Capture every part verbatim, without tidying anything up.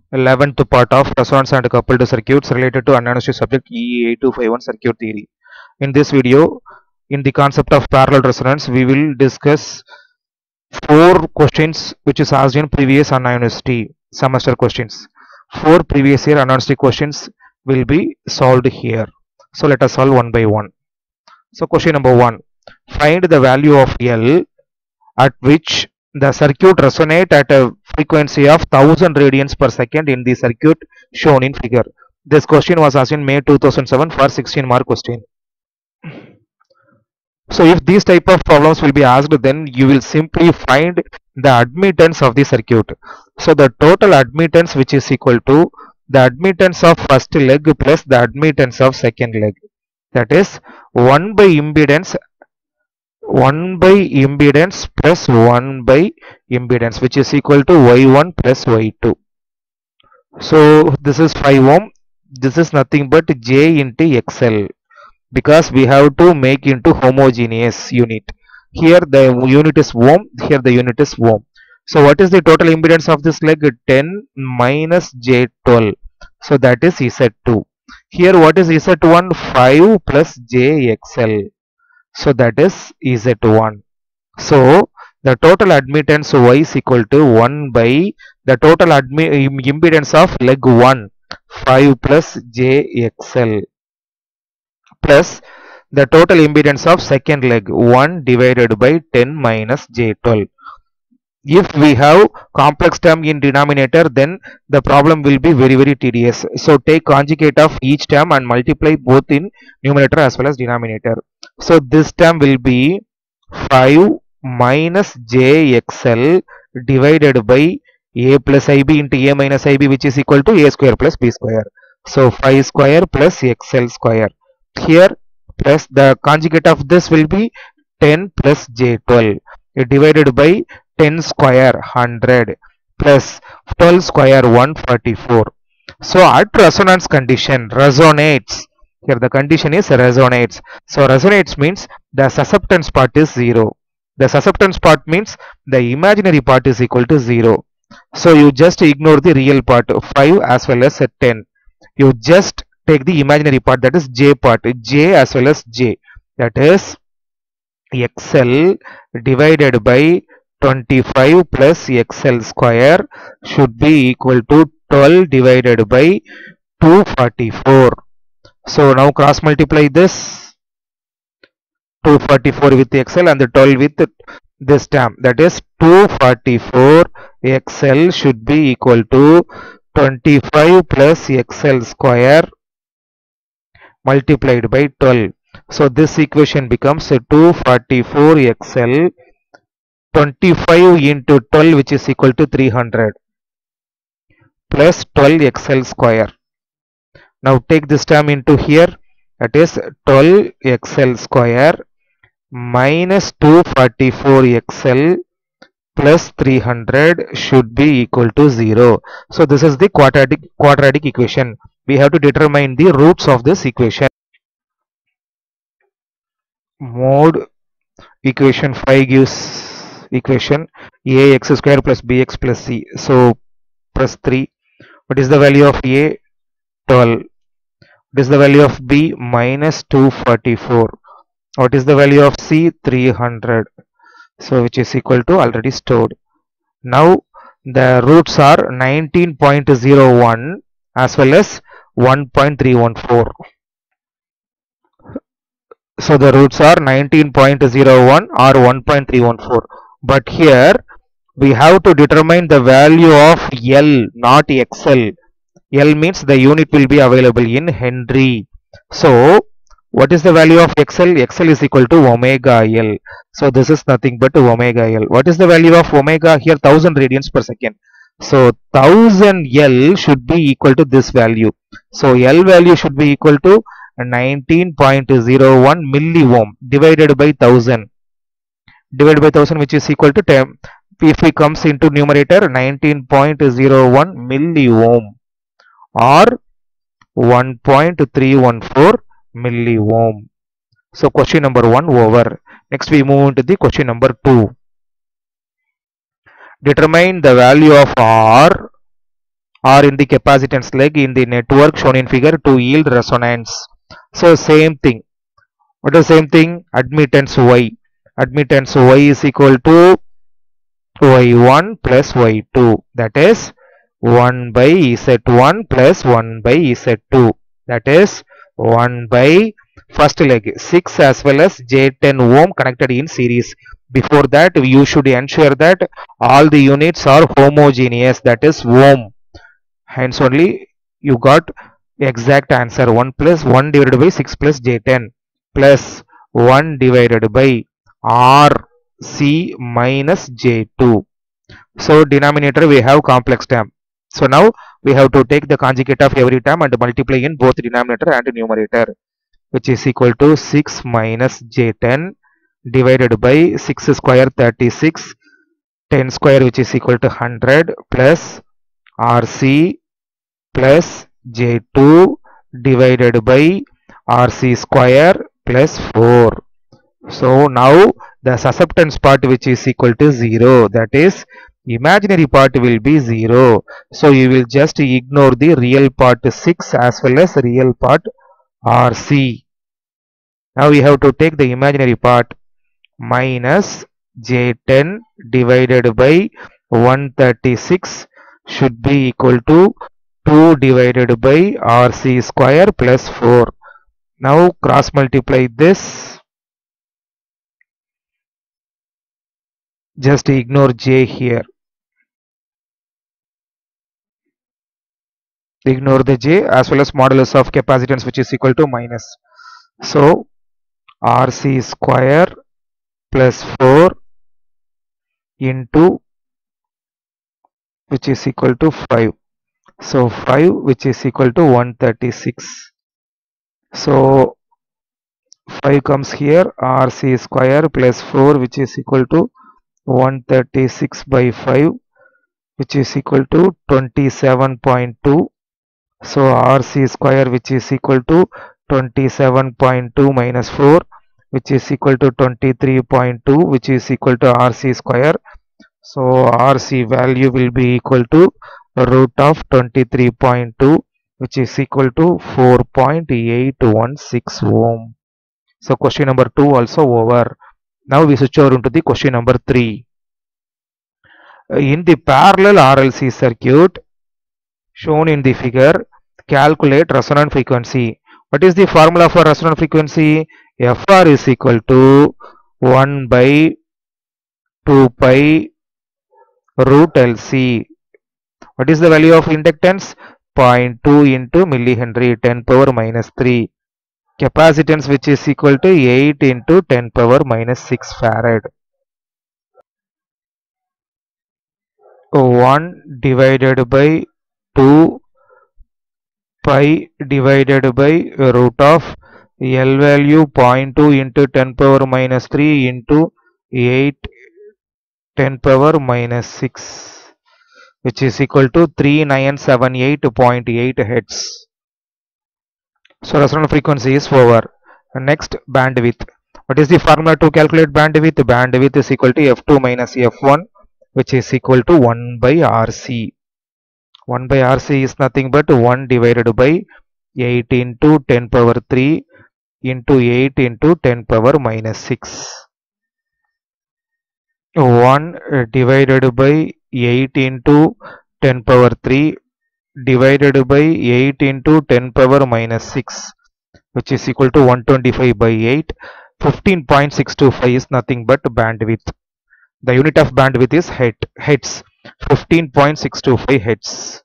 eleventh part of resonance and coupled circuits related to unannounced subject E E eight two five one circuit theory. In this video, in the concept of parallel resonance, we will discuss four questions which is asked in previous unannounced semester questions. Four previous year unannounced questions will be solved here. So let us solve one by one. So question number one, find the value of L at which the circuit resonate at a frequency of one thousand radians per second in the circuit shown in figure. This question was asked in May two thousand seven for sixteen mark question. So if these type of problems will be asked, then you will simply find the admittance of the circuit. So the total admittance which is equal to the admittance of first leg plus the admittance of second leg, that is one by impedance one by impedance plus one by impedance, which is equal to y one plus y two. So this is five ohm, this is nothing but J into X L, because we have to make into homogeneous unit. Here the unit is ohm, here the unit is ohm. So what is the total impedance of this leg? ten minus J twelve, so that is Z two. Here what is Z one? five plus J X L, so that is Z one. So the total admittance Y is equal to one by the total impedance of leg one, five plus J X L, plus the total impedance of second leg one divided by ten minus J twelve. If we have complex term in denominator, then the problem will be very very tedious. So take conjugate of each term and multiply both in numerator as well as denominator. So this term will be five minus J X L divided by A plus I B into A minus I B, which is equal to A square plus B square. So five square plus X L square. Here plus the conjugate of this will be ten plus J twelve divided by ten square one hundred plus twelve square one hundred forty-four. So at resonance condition, resonates, here the condition is resonates. So resonates means the susceptance part is zero. The susceptance part means the imaginary part is equal to zero. So you just ignore the real part five as well as ten. You just take the imaginary part, that is J part, J as well as J, that is X L divided by twenty-five plus X L square should be equal to twelve divided by two hundred forty-four. So now cross multiply this, two hundred forty-four with X L and the twelve with this term, that is two hundred forty-four X L should be equal to twenty-five plus X L square multiplied by twelve. So this equation becomes two hundred forty-four X L twenty-five into twelve, which is equal to three hundred, plus twelve X L square. Now take this term into here, that is twelve X L square minus two hundred forty-four X L plus three hundred should be equal to zero. So this is the quadratic quadratic equation. We have to determine the roots of this equation. Mode equation five gives equation A x square plus bx plus c. So plus three. What is the value of A? twelve. What is the value of B? Minus two hundred forty-four. What is the value of C? three hundred. So which is equal to already stored. Now the roots are nineteen point zero one as well as one point three one four. So the roots are nineteen point zero one or one point three one four. But here we have to determine the value of L, not X L. L means the unit will be available in Henry. So what is the value of X L? X L is equal to omega L. So this is nothing but omega L. What is the value of omega? Here one thousand radians per second. So one thousand L should be equal to this value. So L value should be equal to nineteen point zero one milliohm divided by one thousand. Divided by one thousand, which is equal to ten. If it comes into numerator, nineteen point zero one milliohm or one point three one four milliohm. So question number one over. Next we move into the question number two. Determine the value of R or in the capacitance leg in the network shown in figure to yield resonance. So same thing. What is the same thing? Admittance Y. Admittance Y is equal to Y one plus Y two. That is one by Z one plus one by Z two. That is one by first leg six as well as J ten ohm connected in series. Before that, you should ensure that all the units are homogeneous, that is ohm. Hence only you got exact answer one plus one divided by six plus J ten plus one divided by R C minus J two. So denominator we have complex term. So now we have to take the conjugate of every term and multiply in both denominator and numerator, which is equal to six minus J ten divided by six square thirty-six, ten square which is equal to one hundred plus R C plus J two divided by R C square plus four. So now the susceptance part which is equal to zero, that is imaginary part will be zero. So you will just ignore the real part six as well as real part R C. Now we have to take the imaginary part minus J ten divided by one thirty-six should be equal to two divided by R C square plus four. Now cross multiply this. Just ignore J here. Ignore the J as well as modulus of capacitance which is equal to minus. So R C square plus four into which is equal to five. So five which is equal to one thirty-six. So five comes here, R C square plus four which is equal to one thirty-six by five which is equal to twenty-seven point two. So R C square which is equal to twenty-seven point two minus four which is equal to twenty-three point two which is equal to R C square. So R C value will be equal to root of twenty-three point two which is equal to four point eight one six ohm. So question number two also over. Now we switch over into the question number three. In the parallel R L C circuit shown in the figure, calculate resonant frequency. What is the formula for resonant frequency? F R is equal to one by two pi root L C. What is the value of inductance? zero point two into millihenry, ten power minus three. Capacitance which is equal to eight into ten power minus six farad. one divided by two pi divided by root of L value zero point two into ten power minus three into eight ten power minus six, which is equal to three nine seven eight point eight hertz. So resonant frequency is over. Next, bandwidth. What is the formula to calculate bandwidth? Bandwidth is equal to F two minus F one, which is equal to one by R C. one by R C is nothing but one divided by eight into ten power three into eight into ten power minus six. one divided by eight into ten power three divided by eight into ten power minus six, which is equal to one twenty-five by eight. fifteen point six two five is nothing but bandwidth. The unit of bandwidth is hertz. fifteen point six two five hertz.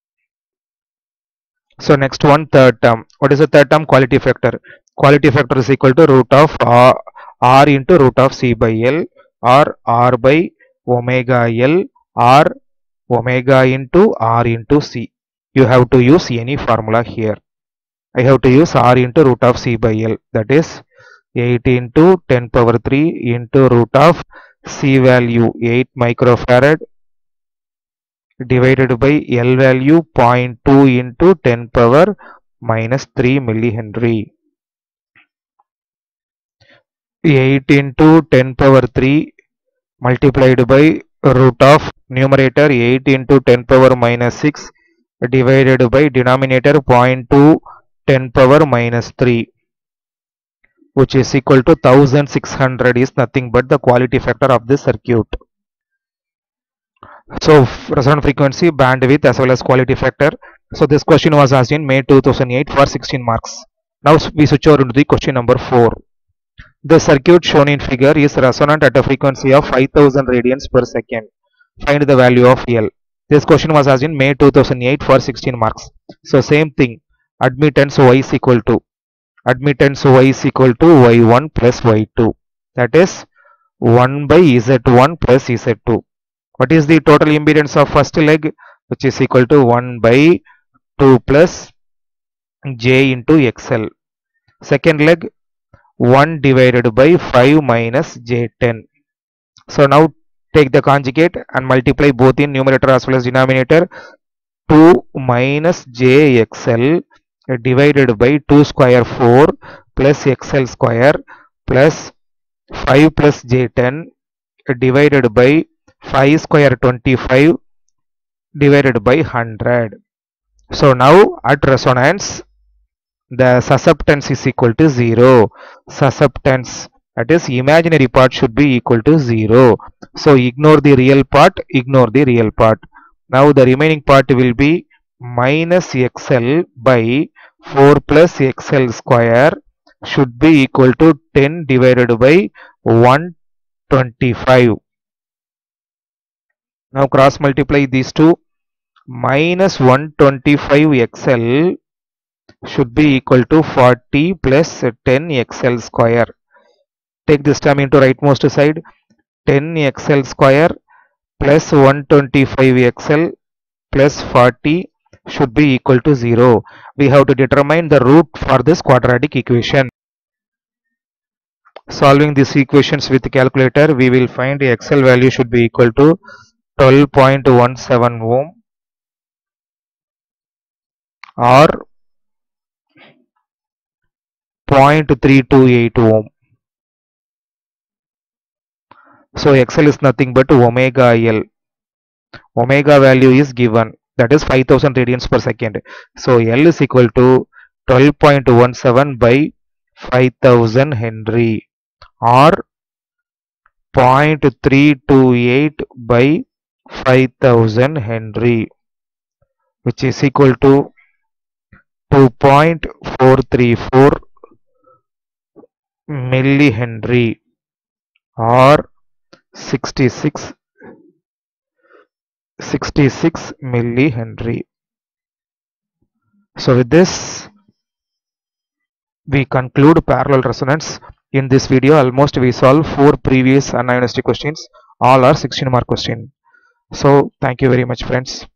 So next one, third term. What is the third term? Quality factor. Quality factor is equal to root of R, R into root of C by L, or R by omega L, or omega into R into C. You have to use any formula here. I have to use R into root of C by L. That is eight into ten power three into root of C value eight microfarad divided by L value zero point two into ten power minus three millihenry. eight into ten power three multiplied by root of numerator eight into ten power minus six divided by denominator zero point two ten power minus three, which is equal to one thousand six hundred, is nothing but the quality factor of this circuit. So resonant frequency, bandwidth as well as quality factor. So this question was asked in May two thousand eight for sixteen marks. Now we switch over into the question number four. The circuit shown in figure is resonant at a frequency of five thousand radians per second. Find the value of L. This question was asked in May two thousand eight for sixteen marks. So same thing, admittance Y is equal to admittance Y is equal to Y one plus Y two, that is one by Z one plus Z two. What is the total impedance of first leg? Which is equal to one by two plus J into X L. Second leg, one divided by five minus J ten. So now take the conjugate and multiply both in numerator as well as denominator. two minus J X L divided by two square four plus X L square plus five plus J ten divided by five square twenty-five divided by one hundred. So now at resonance, the susceptance is equal to zero. Susceptance, that is imaginary part, should be equal to zero. So ignore the real part, ignore the real part. Now the remaining part will be minus X L by four plus X L square should be equal to ten divided by one hundred twenty-five. Now cross multiply these two. Minus one hundred twenty-five X L should be equal to forty plus ten X L square. Take this term into rightmost side. ten X L square plus one hundred twenty-five X L plus forty should be equal to zero. We have to determine the root for this quadratic equation. Solving these equations with calculator, we will find the X L value should be equal to twelve point one seven ohm or zero point three two eight ohm. So X L is nothing but omega L. Omega value is given, that is five thousand radians per second. So L is equal to twelve point one seven by five thousand Henry or zero point three two eight by five thousand Henry, which is equal to two point four three four millihenry or sixty-six millihenry. So with this we conclude parallel resonance. In this video almost we solve four previous unionized questions. All are sixteen mark question. So thank you very much friends.